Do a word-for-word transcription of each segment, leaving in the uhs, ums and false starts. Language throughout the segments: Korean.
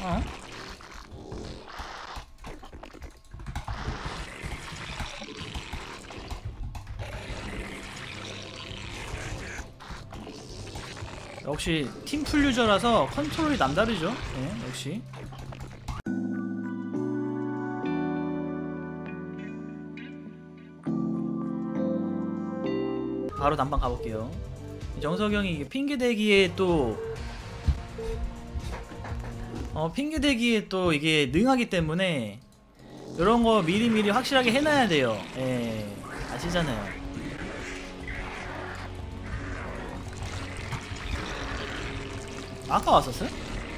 어? 역시 팀풀 유저라서 컨트롤이 남다르죠. 네, 역시. 바로 단방 가볼게요. 정석영이 핑계대기에 또 어, 핑계대기에 또 이게 능하기 때문에 이런 거 미리미리 확실하게 해놔야 돼요. 예, 아시잖아요. 아까 왔었어요?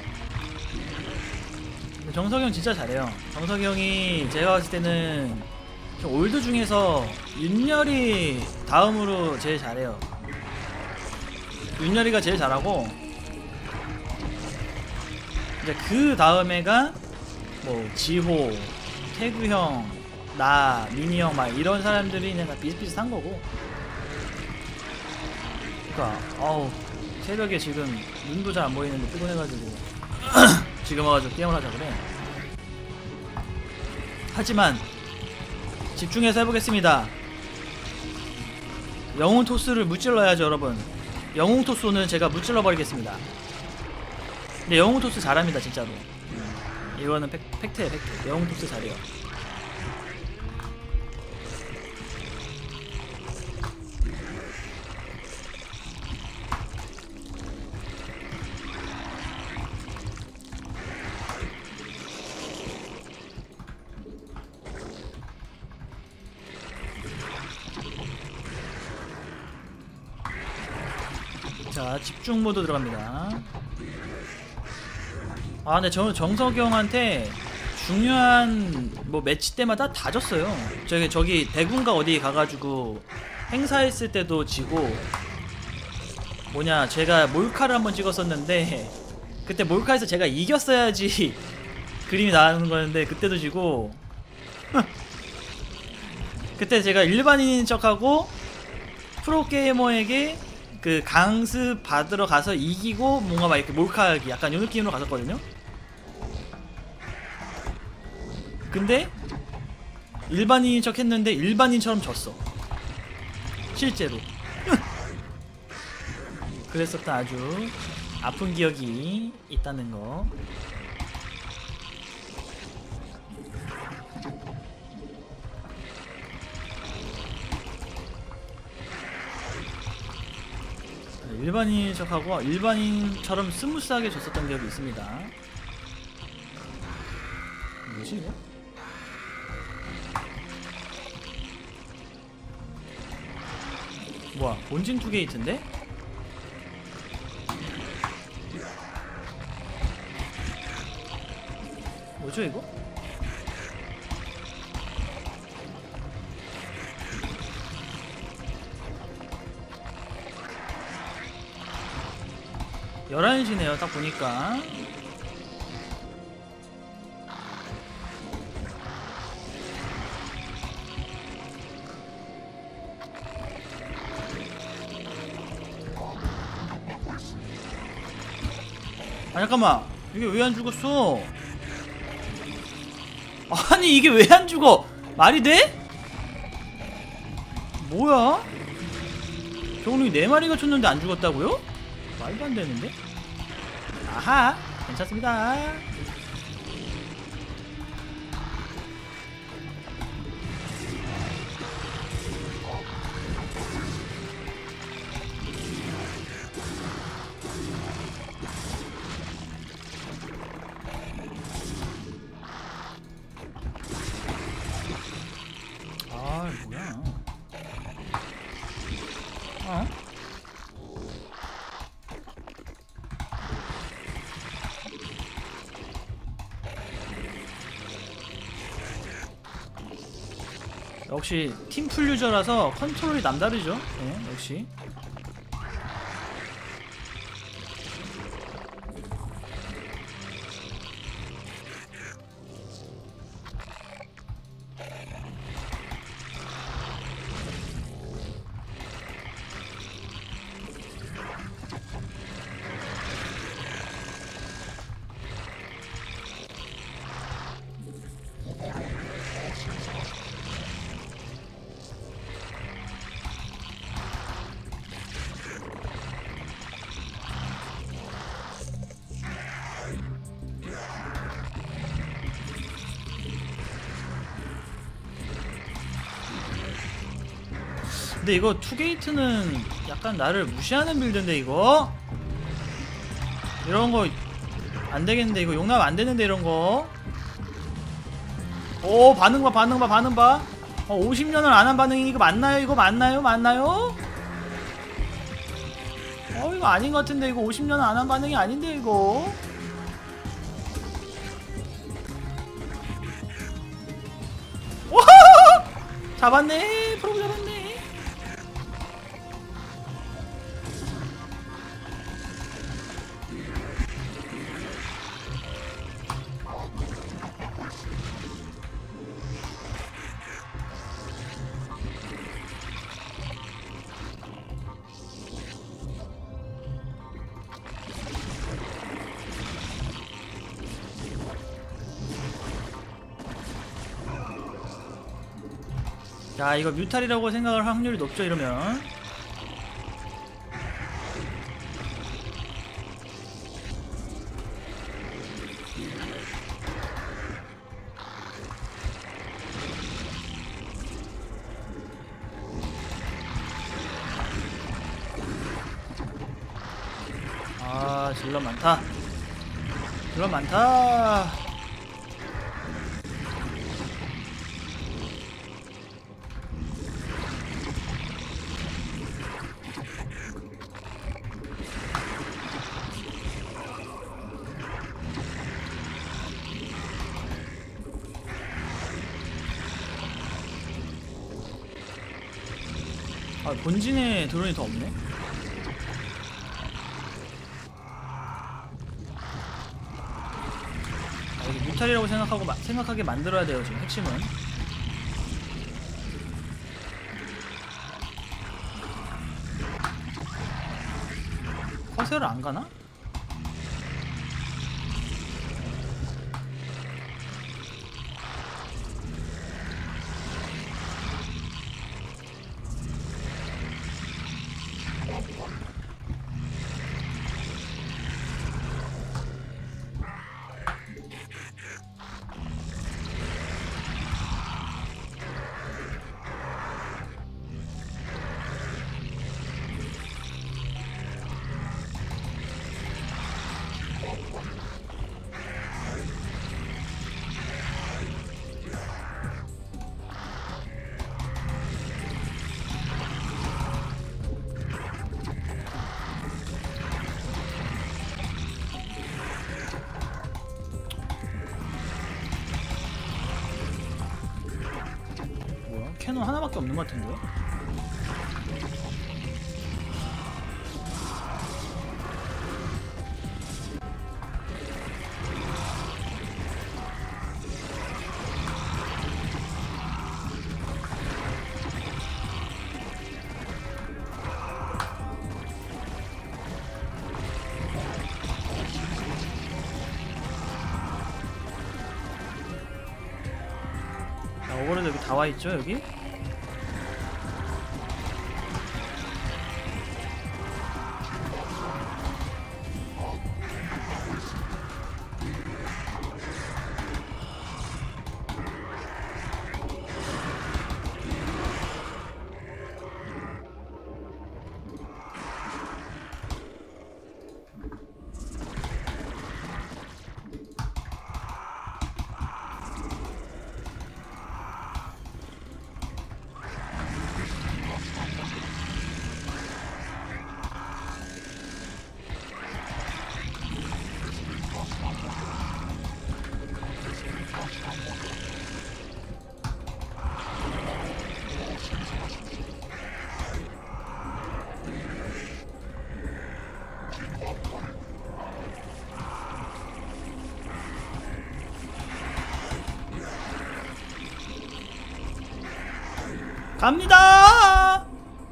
정석영 진짜 잘해요. 정석영이 제가 봤을 때는 올드 중에서 윤열이 다음으로 제일 잘해요. 윤열이가 제일 잘하고 이제 그 다음에가 뭐 지호, 태규형, 나, 민희형 막 이런 사람들이 그냥 다 비슷비슷한 거고. 그니까 어우 새벽에 지금 눈도 잘 안 보이는데 피곤해가지고 지금 와가지고 게임을 하자 그래. 하지만 집중해서 해보겠습니다. 영웅 토스를 무찔러야죠 여러분. 영웅 토스는 제가 무찔러 버리겠습니다. 근데 영웅 토스 잘합니다 진짜로. 이거는 팩, 팩트예요 팩트. 영웅 토스 잘해요. 자, 집중 모드 들어갑니다. 아, 근데 저는 정석영한테 중요한 뭐 매치 때마다 다 졌어요. 저기 저기 대군가 어디 가가지고 행사했을 때도 지고, 뭐냐 제가 몰카를 한번 찍었었는데 그때 몰카에서 제가 이겼어야지 그림이 나오는 거였는데 그때도 지고 그때 제가 일반인인 척하고 프로게이머에게 그 강습 받으러 가서 이기고 뭔가 막 이렇게 몰카하기 약간 요 느낌으로 갔었거든요. 근데 일반인인 척 했는데 일반인처럼 졌어 실제로. 그랬었던 아주 아픈 기억이 있다는 거. 일반인 척하고 일반인처럼 스무스하게 줬었던 기억이 있습니다. 뭐지 이거? 뭐야 본진 투게이트인데? 뭐죠 이거? 열한 시네요 딱 보니까. 아 잠깐만 이게 왜 안 죽었어? 아니 이게 왜 안 죽어? 말이 돼? 뭐야? 저놈이 네 마리가 쳤는데 안 죽었다고요? 말도 안 되는데? 아하! 괜찮습니다. 아, 뭐야. 어? 역시 팀풀 유저라서 컨트롤이 남다르죠. 네, 역시. 근데 이거 투게이트는 약간 나를 무시하는 빌드인데 이거? 이런거 안되겠는데 이거 용납 안되는데 이런거. 오 반응봐 반응봐 반응봐. 어, 오십 년을 안한 반응이 이거 맞나요? 이거 맞나요? 맞나요? 어 이거 아닌 것 같은데 이거 오십 년을 안한 반응이 아닌데 이거. 오호호호! 잡았네. 프로브 잡았네. 야 이거 뮤탈이라고 생각할 확률이 높죠 이러면. 아 질럿 많다. 질럿 많다. 아 본진에 드론이 더 없네. 아, 이거 뮤탈이라고 생각하고 마, 생각하게 만들어야 돼요 지금 핵심은. 커세어를 안 가나? 캐논 하나밖에 없는 것 같은데요? 자, 오버로드 여기 다 와있죠 여기? 갑니다!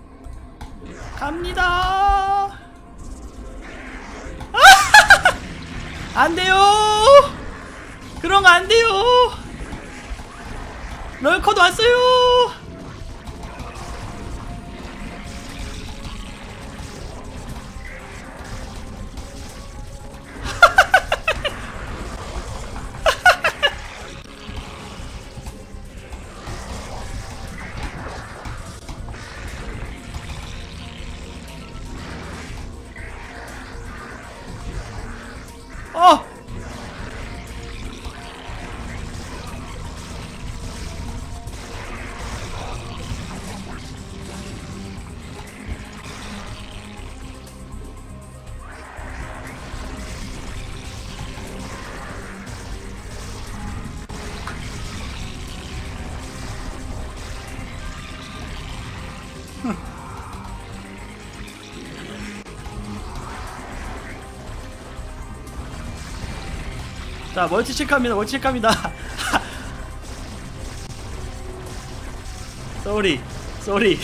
갑니다! 안 돼요! 그런 거 안 돼요! 럴컷 왔어요! 어! 자, 멀티 체크합니다. 멀티 체크합니다. 쏘리 쏘리.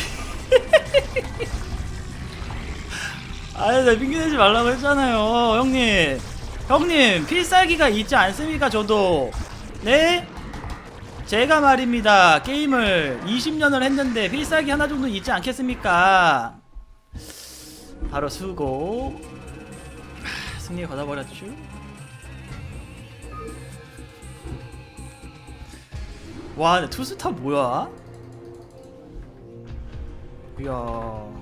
아니, 나 핑계대지 말라고 했잖아요, 형님. 형님, 필살기가 있지 않습니까? 저도. 네? 제가 말입니다, 게임을 이십 년을 했는데 필살기 하나 정도 있지 않겠습니까? 바로 수고. 하, 승리에 받아버렸죠. 와, 근데 투스타 뭐야? 이야.